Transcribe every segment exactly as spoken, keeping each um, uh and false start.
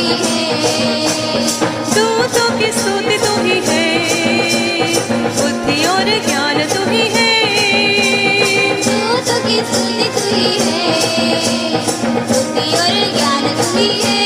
ही है। दूतों की स्तुति तू ही है, बुद्धि और ज्ञान तू ही है। दूतों की स्तुति तू ही है, बुद्धि और ज्ञान तू ही है।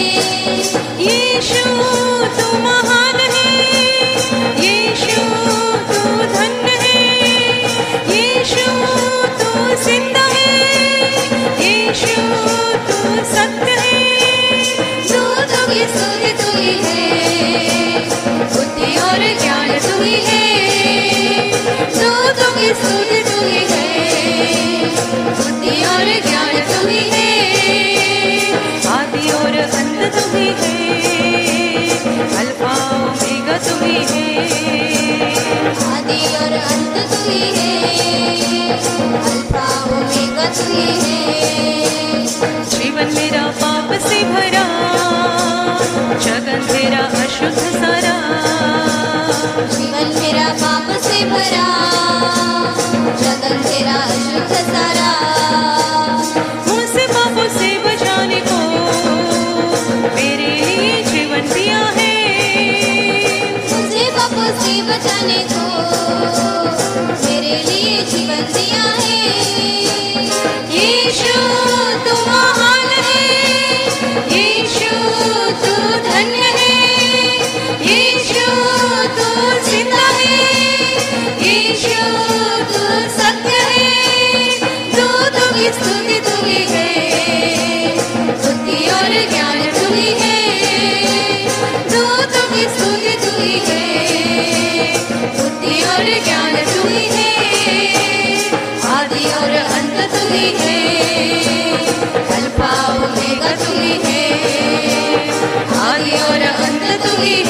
यीशु तू महान है, यीशु तू धन्य है, यीशु तू जिंदा है, यीशु तू सत्य है। दूतों की स्तुति तू ही है, बुद्धि और ज्ञान तू ही है। दूतों की स्तुति तू ही है, बुद्धि और ज्ञान तू ही है। आदि और अंत तू ही है, अल्फा ओमेगा तू ही है। आदि और अंत तू ही है, अल्फा ओमेगा तू ही है। जीवन मेरा पाप से भरा, जगन तेरा अशुद्ध सारा। जीवन मेरा पाप से भरा, जगन तेरा अशुद्ध सारा। मुझसे पापों से बचाने को मेरे लिए जीवन दिया है। मुझे पापों से बचाने को मेरे लिए जीवन दिया है। यीशु तू महान है, यीशु तू धन्य है, यीशु तू जिंदा है, यीशु तू सत्य है। दूतों की स्तुति तू ही है, बुद्धि और ज्ञान तू ही है। दूतों की स्तुति तू ही है, बुद्धि और ज्ञान तू ही है। आदि और अंत तू ही है, अल्फा ओमेगा तू ही है। आदि और अंत तू ही